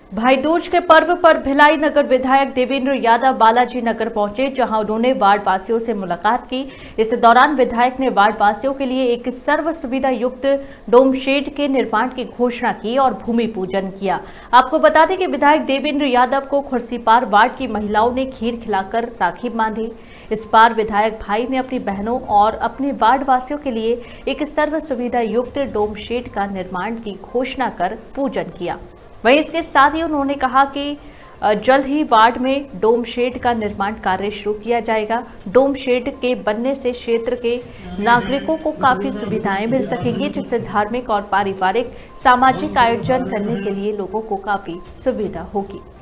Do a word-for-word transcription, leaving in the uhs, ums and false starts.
भाई दूज के पर्व पर भिलाई नगर विधायक देवेंद्र यादव बालाजी नगर पहुंचे, जहां उन्होंने वार्ड वासियों से मुलाकात की। इस दौरान विधायक ने वार्ड वासियों के लिए एक सर्व सुविधा युक्त डोम शेड के निर्माण की घोषणा की और भूमि पूजन किया। आपको बता दें कि विधायक देवेंद्र यादव को खुर्सीपार वार्ड की महिलाओं ने खीर खिलाकर राखी बांधी। इस बार विधायक भाई ने अपनी बहनों और अपने वार्ड वासियों के लिए एक सर्व सुविधा युक्त डोम शेड का निर्माण की घोषणा कर पूजन किया। वहीं इसके साथ ही उन्होंने कहा कि जल्द ही वार्ड में डोम शेड का निर्माण कार्य शुरू किया जाएगा। डोम शेड के बनने से क्षेत्र के नागरिकों को काफी सुविधाएं मिल सकेंगी, जिससे धार्मिक और पारिवारिक सामाजिक आयोजन करने के लिए लोगों को काफी सुविधा होगी।